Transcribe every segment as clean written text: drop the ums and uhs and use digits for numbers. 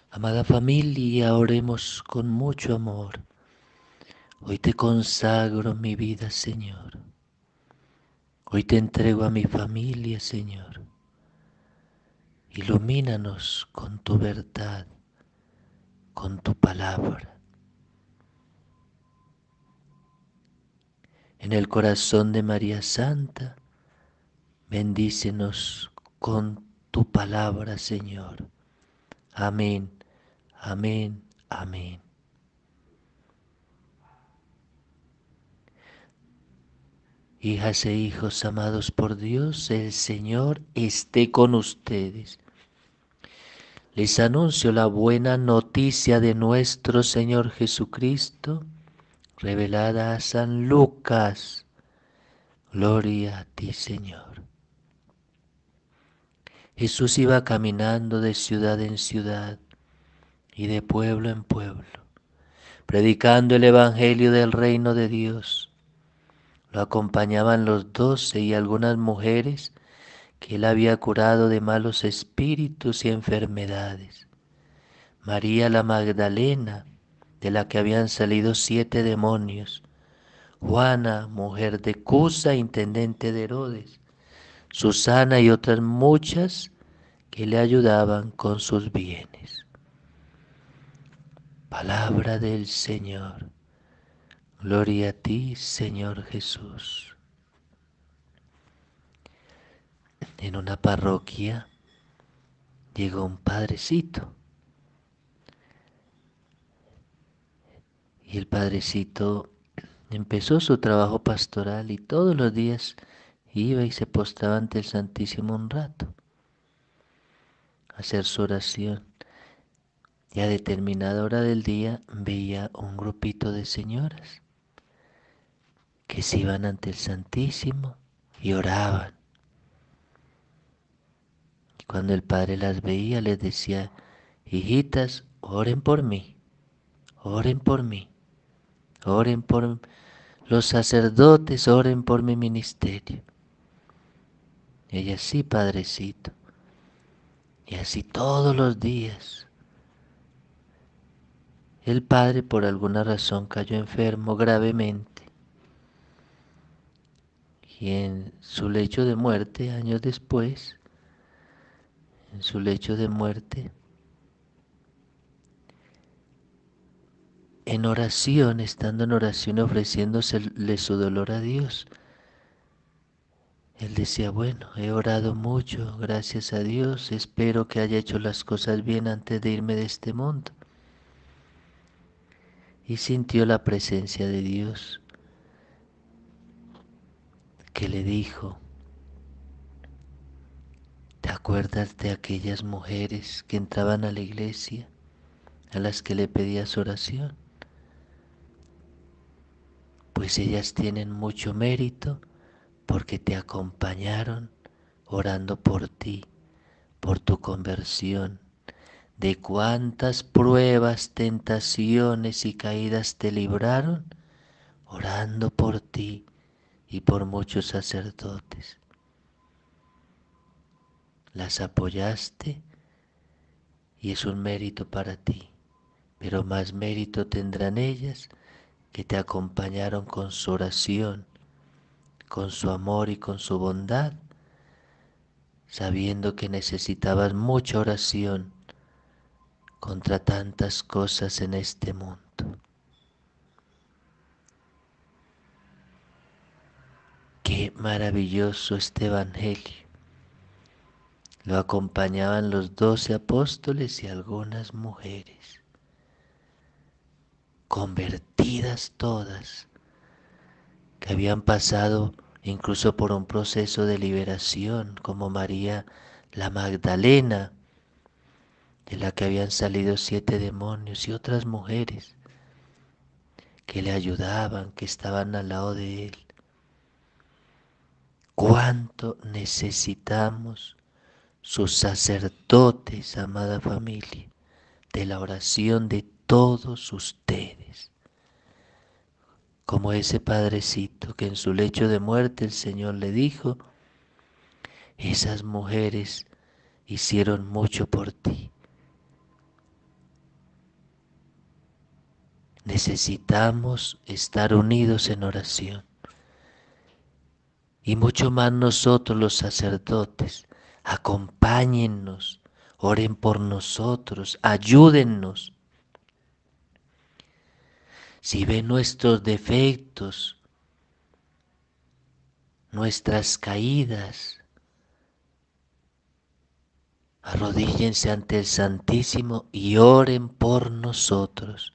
Amada familia, oremos con mucho amor. Hoy te consagro mi vida, Señor. Hoy te entrego a mi familia, Señor. Ilumínanos con tu verdad, con tu palabra. En el corazón de María Santa, bendícenos con tu palabra, Señor. Amén, amén, amén. Hijas e hijos amados por Dios, el Señor esté con ustedes. Les anuncio la buena noticia de nuestro Señor Jesucristo, revelada a San Lucas. Gloria a ti, Señor. Jesús iba caminando de ciudad en ciudad y de pueblo en pueblo, predicando el Evangelio del reino de Dios. Lo acompañaban los 12 y algunas mujeres que él había curado de malos espíritus y enfermedades. María la Magdalena, de la que habían salido 7 demonios. Juana, mujer de Cusa, intendente de Herodes. Susana y otras muchas que le ayudaban con sus bienes. Palabra del Señor. Gloria a ti, Señor Jesús. En una parroquia llegó un padrecito. Y el padrecito empezó su trabajo pastoral y todos los días iba y se postraba ante el Santísimo un rato a hacer su oración. Y a determinada hora del día veía un grupito de señoras que se iban ante el Santísimo y oraban. Y cuando el padre las veía les decía: hijitas, oren por mí, oren por mí, oren por los sacerdotes, oren por mi ministerio. Y ella: sí, padrecito. Y así todos los días. El padre por alguna razón cayó enfermo gravemente y en su lecho de muerte, años después, en su lecho de muerte, en oración, estando en oración, ofreciéndosele su dolor a Dios, él decía: bueno, he orado mucho, gracias a Dios, espero que haya hecho las cosas bien antes de irme de este mundo. Y sintió la presencia de Dios que le dijo: ¿te acuerdas de aquellas mujeres que entraban a la iglesia, a las que le pedías oración? Pues ellas tienen mucho mérito porque te acompañaron orando por ti, por tu conversión. De cuántas pruebas, tentaciones y caídas te libraron orando por ti y por muchos sacerdotes. Las apoyaste y es un mérito para ti, pero más mérito tendrán ellas que te acompañaron con su oración, con su amor y con su bondad, sabiendo que necesitabas mucha oración contra tantas cosas en este mundo. Qué maravilloso este Evangelio. Lo acompañaban los 12 apóstoles y algunas mujeres, convertidas todas, que habían pasado incluso por un proceso de liberación, como María la Magdalena, de la que habían salido 7 demonios, y otras mujeres que le ayudaban, que estaban al lado de él. Cuánto necesitamos sus sacerdotes, amada familia, de la oración de todos ustedes, como ese padrecito que en su lecho de muerte el Señor le dijo: esas mujeres hicieron mucho por ti, necesitamos estar unidos en oración. Y mucho más nosotros los sacerdotes, acompáñennos, oren por nosotros, ayúdennos. Si ven nuestros defectos, nuestras caídas, arrodíllense ante el Santísimo y oren por nosotros.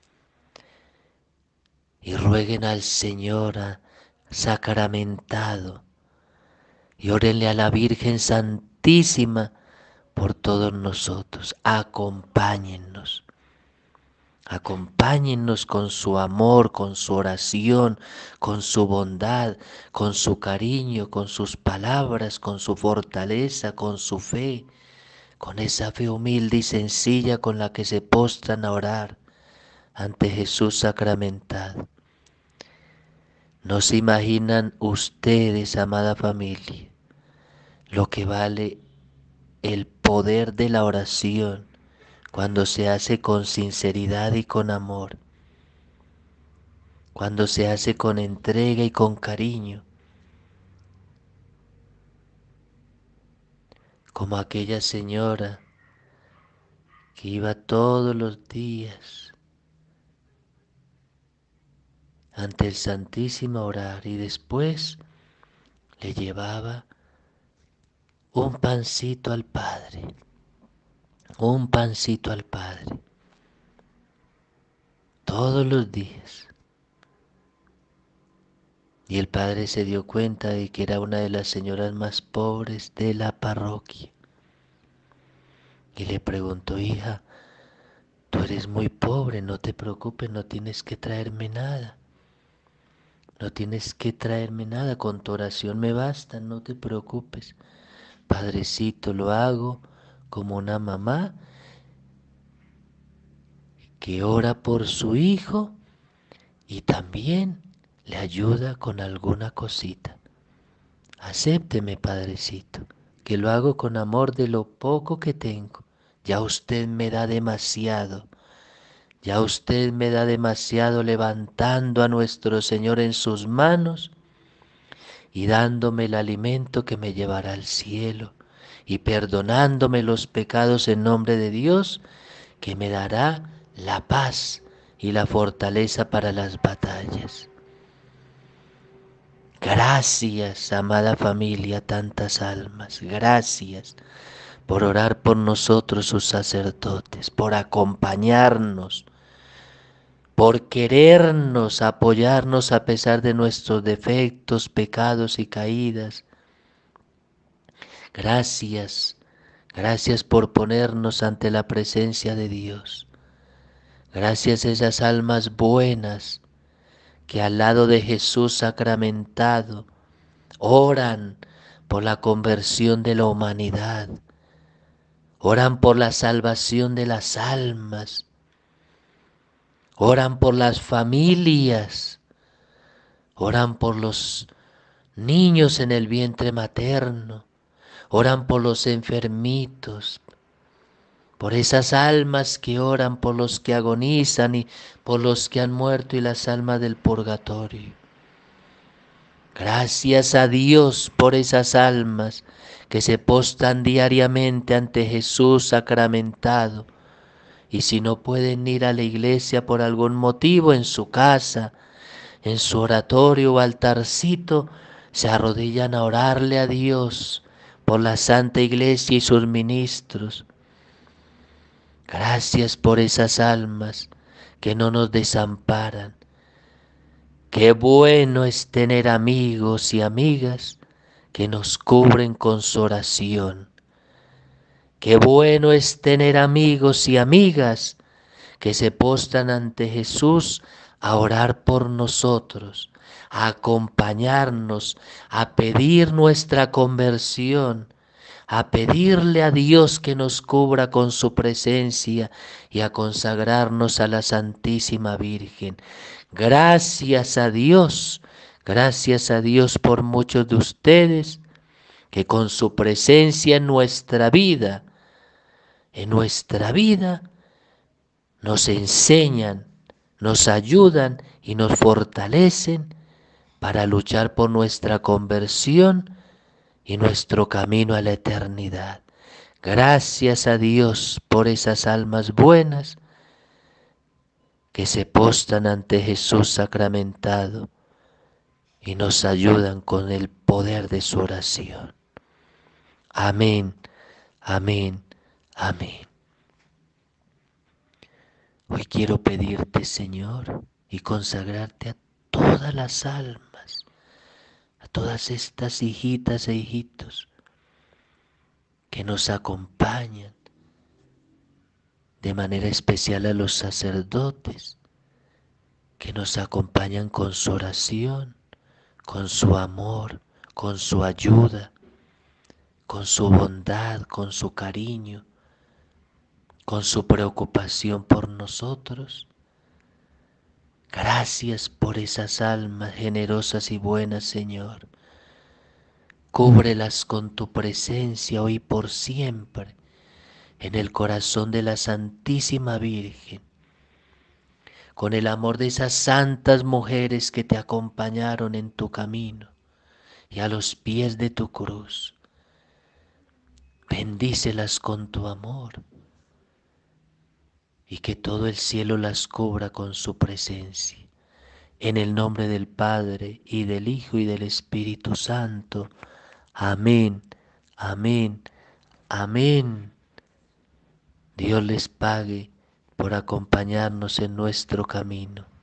Y rueguen al Señor sacramentado y órenle a la Virgen Santísima por todos nosotros. Acompáñennos. Acompáñennos con su amor, con su oración, con su bondad, con su cariño, con sus palabras, con su fortaleza, con su fe, con esa fe humilde y sencilla con la que se postran a orar ante Jesús sacramentado. No se imaginan ustedes, amada familia, lo que vale el poder de la oración cuando se hace con sinceridad y con amor, cuando se hace con entrega y con cariño, como aquella señora que iba todos los días ante el Santísimo a orar y después le llevaba un pancito al Padre, un pancito al Padre, todos los días. Y el padre se dio cuenta de que era una de las señoras más pobres de la parroquia. Y le preguntó: hija, tú eres muy pobre, no te preocupes, no tienes que traerme nada. No tienes que traerme nada, con tu oración me basta, no te preocupes. Padrecito, lo hago como una mamá que ora por su hijo y también le ayuda con alguna cosita. Acépteme, Padrecito, que lo hago con amor de lo poco que tengo. Ya usted me da demasiado, ya usted me da demasiado levantando a nuestro Señor en sus manos y dándome el alimento que me llevará al cielo y perdonándome los pecados en nombre de Dios, que me dará la paz y la fortaleza para las batallas. Gracias, amada familia, tantas almas, gracias por orar por nosotros sus sacerdotes, por acompañarnos, por querernos, apoyarnos a pesar de nuestros defectos, pecados y caídas. Gracias, gracias por ponernos ante la presencia de Dios. Gracias a esas almas buenas que al lado de Jesús sacramentado oran por la conversión de la humanidad, oran por la salvación de las almas, oran por las familias, oran por los niños en el vientre materno, oran por los enfermitos, por esas almas que oran, por los que agonizan y por los que han muerto y las almas del purgatorio. Gracias a Dios por esas almas que se postran diariamente ante Jesús sacramentado, y si no pueden ir a la iglesia por algún motivo, en su casa, en su oratorio o altarcito, se arrodillan a orarle a Dios por la Santa Iglesia y sus ministros. Gracias por esas almas que no nos desamparan. Qué bueno es tener amigos y amigas que nos cubren con su oración. Qué bueno es tener amigos y amigas que se postran ante Jesús a orar por nosotros, a acompañarnos, a pedir nuestra conversión, a pedirle a Dios que nos cubra con su presencia y a consagrarnos a la Santísima Virgen. Gracias a Dios por muchos de ustedes que con su presencia en nuestra vida, nos enseñan nos ayudan y nos fortalecen para luchar por nuestra conversión y nuestro camino a la eternidad. Gracias a Dios por esas almas buenas que se postran ante Jesús sacramentado y nos ayudan con el poder de su oración. Amén, amén, amén. Hoy quiero pedirte, Señor, y consagrarte a todas las almas, a todas estas hijitas e hijitos que nos acompañan, de manera especial a los sacerdotes, que nos acompañan con su oración, con su amor, con su ayuda, con su bondad, con su cariño, con su preocupación por nosotros. Gracias por esas almas generosas y buenas, Señor. Cúbrelas con tu presencia hoy por siempre en el corazón de la Santísima Virgen, con el amor de esas santas mujeres que te acompañaron en tu camino y a los pies de tu cruz. Bendícelas con tu amor y que todo el cielo las cubra con su presencia. En el nombre del Padre, y del Hijo, y del Espíritu Santo. Amén, amén, amén. Dios les pague por acompañarnos en nuestro camino.